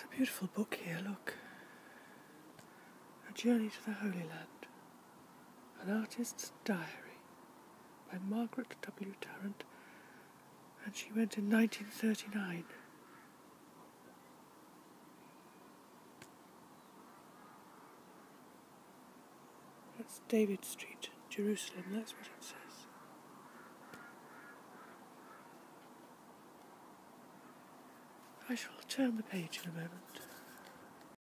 a beautiful book here, look. A Journey to the Holy Land. An Artist's Diary by Margaret W Tarrant, and she went in 1939. That's David Street, Jerusalem, that's what it says. I shall turn the page in a moment.